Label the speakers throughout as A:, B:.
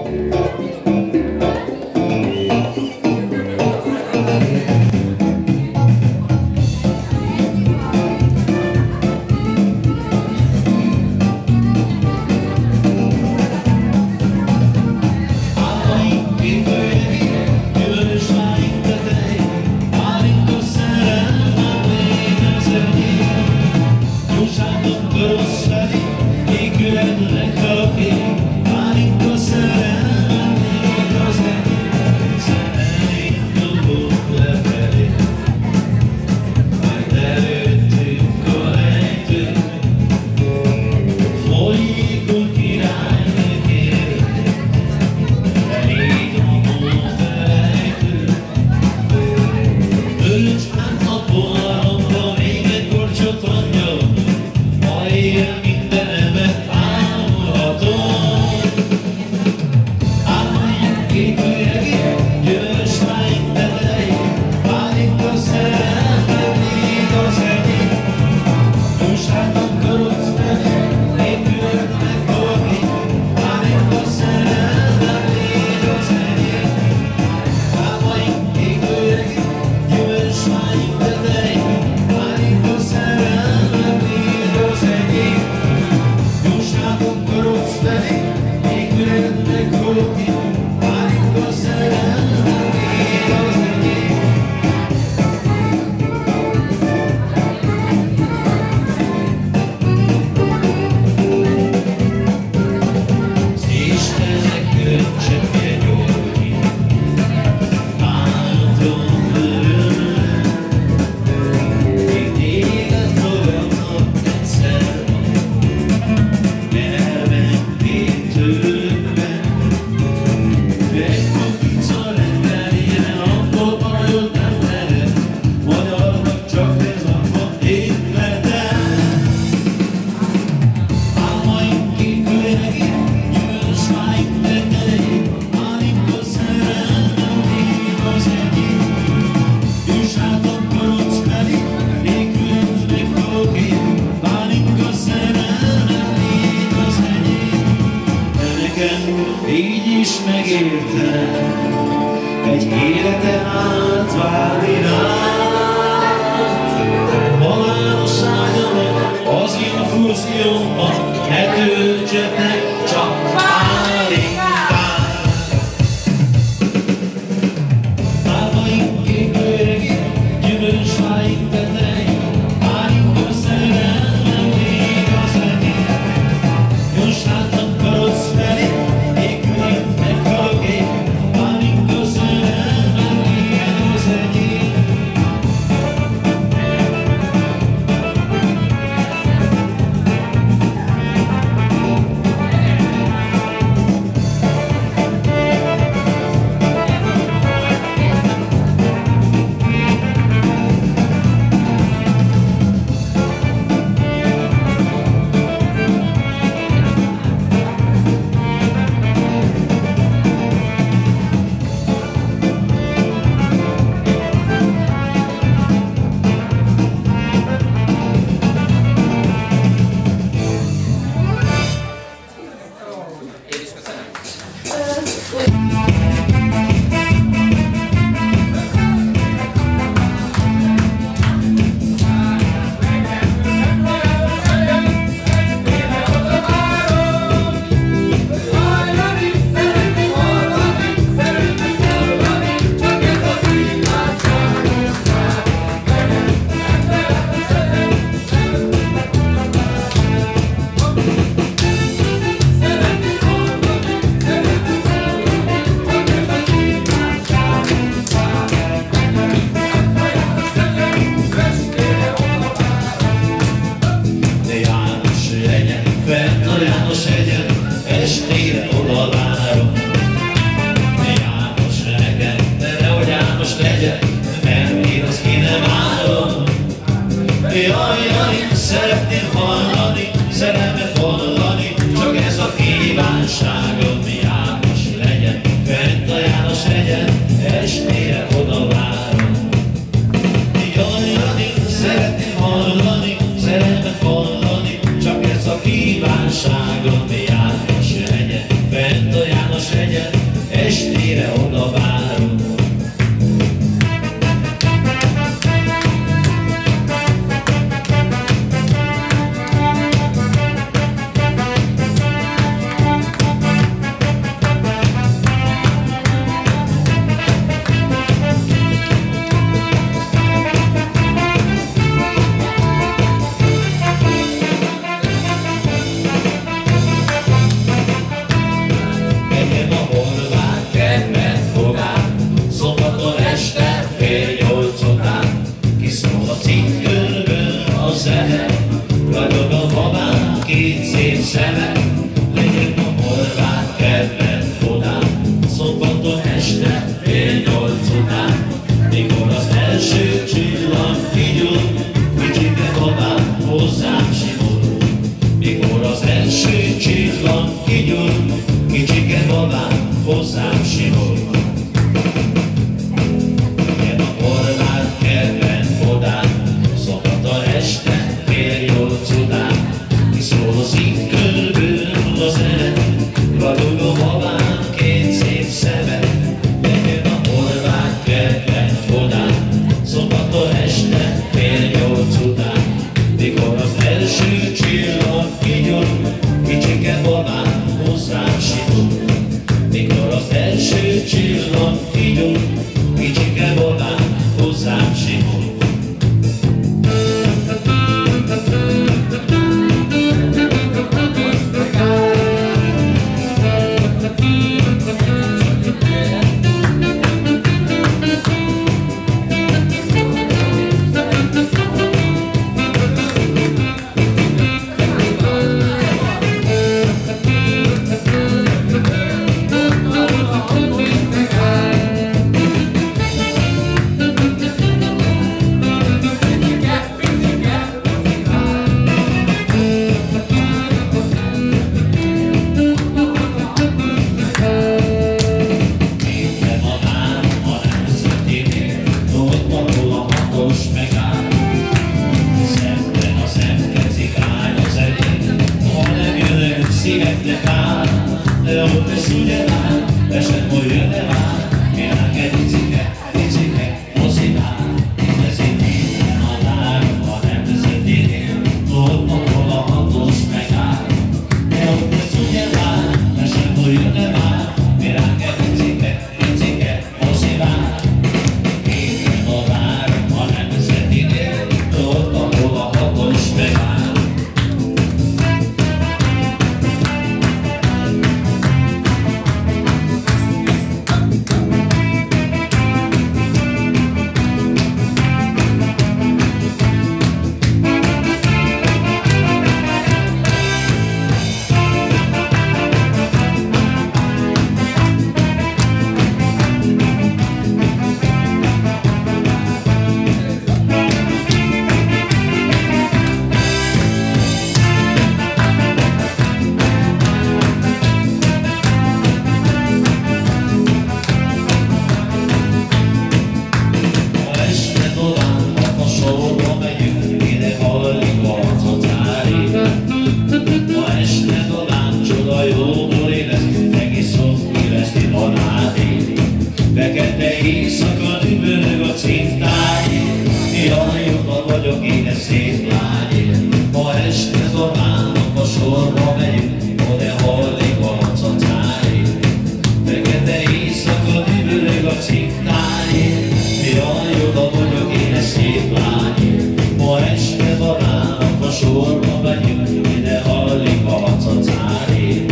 A: Így is megértem egy életen át válinát. Haláloságomat az infúziómban ne töltsetek csak pálinkát. Lábaink kék őregi, gyümölcsfáink tetején, pálinka szerelmem még az enyém. Most láttam karosz felé, estére oda várom. János nekem, de nehogy János legyen, mert én azt ki nem állom. Jaj, jaj, szeretném hallani, szerelmet hallani, csak ez a kívánságom. János legyen, fent a János legyen, estére oda várom. Jaj, jaj, szeretném hallani, szerelmet hallani, csak ez a kívánságom. János legyen, fent a János legyen, kicsike babám hozzám simul. Jön a horvát kedven odán, szombaton este fél nyolc után, kiszól az inkölből a zene, ragyogó babám két szép szeme. Jön a horvát kedven odán, szombaton este fél nyolc után, mikor az első csillag kinyúl, kicsike babám hozzám simul. Mikor az első csillag kinyúl, kicsike babám hozzám simul. Szíveknek áll, de ott ez ugye már, esett hogy jönne már, kérlek egy picike, moszivál. Ez itt minden a lárom, a nemzetinél, ott ahol a hatos megáll. De ott ez ugye már, esett hogy jönne már, kérlek egy picike, moszivál. Minden a lárom, a nemzetinél, ott ahol a hatos megáll. Fekete éjszaka dübörög a cintájén, jaj, jobban vagyok én ez szép lányén. Ma este dobálnak a sorba megyünk, oda hallik a cacájén. Fekete éjszaka dübörög a cintájén, jaj, jobban vagyok én ez szép lányén. Ma este dobálnak a sorba megyünk, ide hallik a cacájén.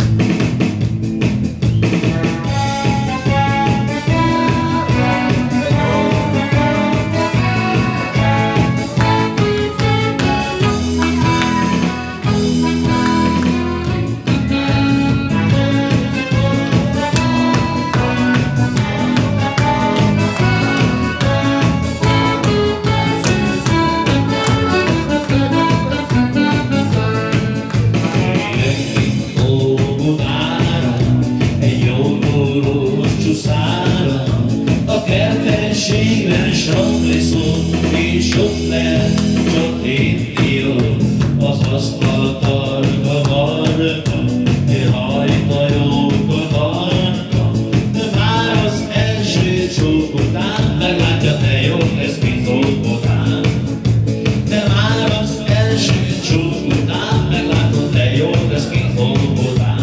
A: A kertességben sakliszol, és ott lehet csak hinni az asztal tarka marka, rajta jók a tarka. De már az első csók után meglátja, te jó lesz, mint ókotán. De már az első csók után meglátod, te jó lesz, mint ókotán.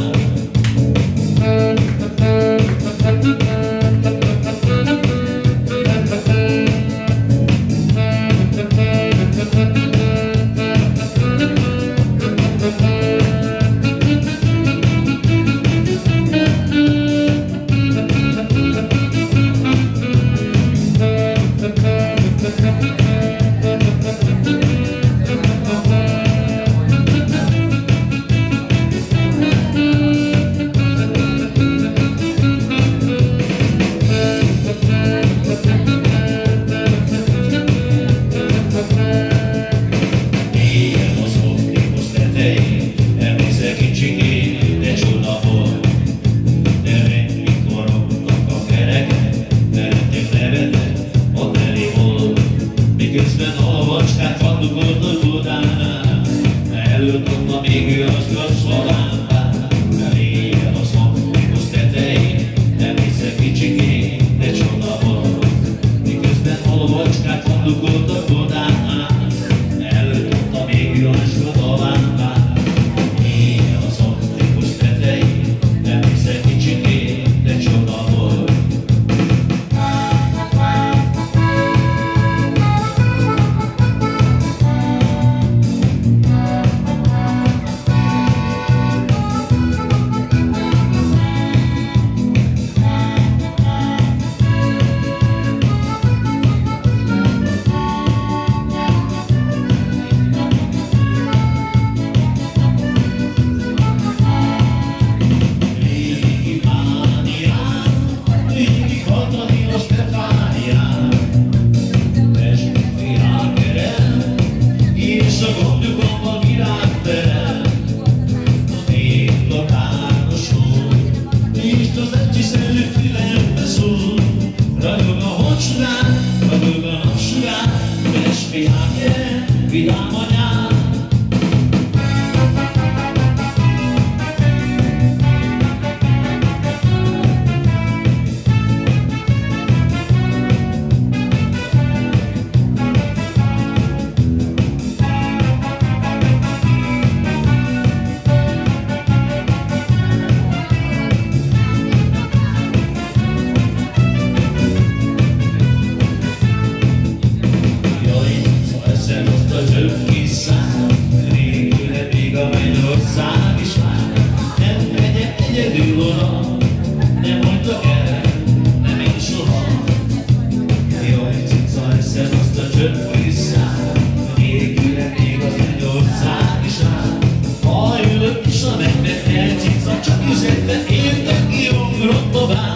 A: pillanat, nem mondtak el, nem én soha. Jaj, cica, eszed azt a csöppvisszát, nélküle még az Mennyország is áll. Ha ülök is a mennybe, elcica, csak üzetve értek ki, ugrott tovább.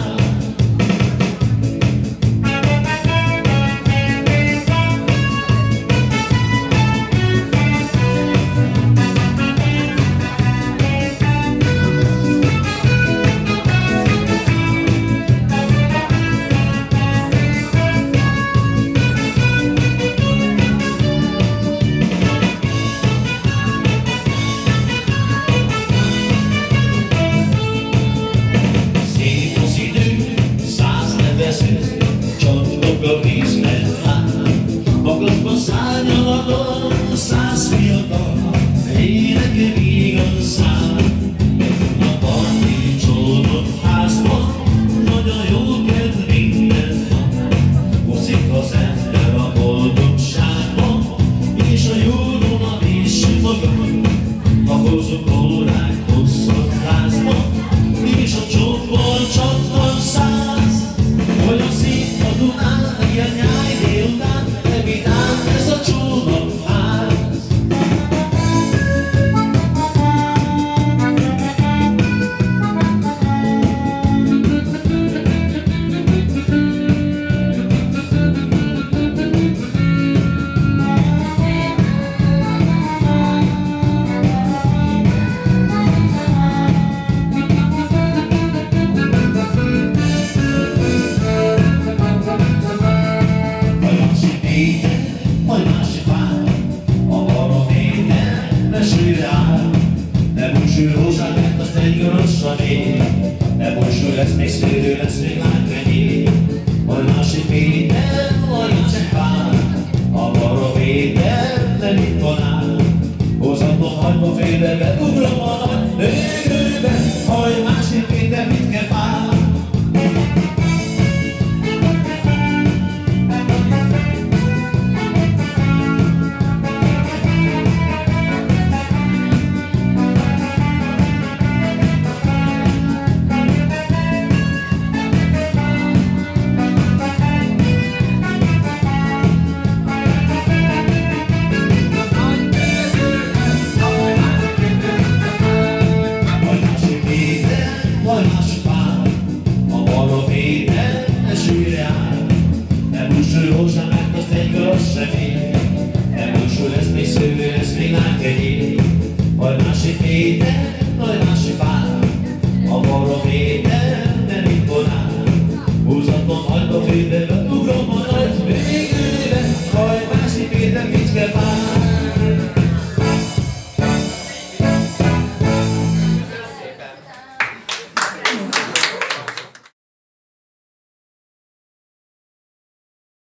A: Csontok a vízben áll, magasban szárnyaladon, 100 fiatal, éneke vígan száll. A parti csódott házban, nagyon jó kedv minden van. Mozik az ember a boldogságban, és a jó Duna vízső maga. A hozok órák hosszabb házban, és a csókban csak van 100. Olyan szép a Dunán, ilyen nyáj délután, de vidám ez a csónakház. Majd másik pár, a barométer mesőre áll. Ne búcsúj rózsát, mert azt egy gorosra ér. Ne búcsúj lesz, még szőrő lesz, még lángrenyér. Majd másik méter, majd másik pár, a barométer nem itt van áll. Hozhatom hagyma félbe, ugrom a nagy légőbe, majd másik méter mit kell pár. Why not?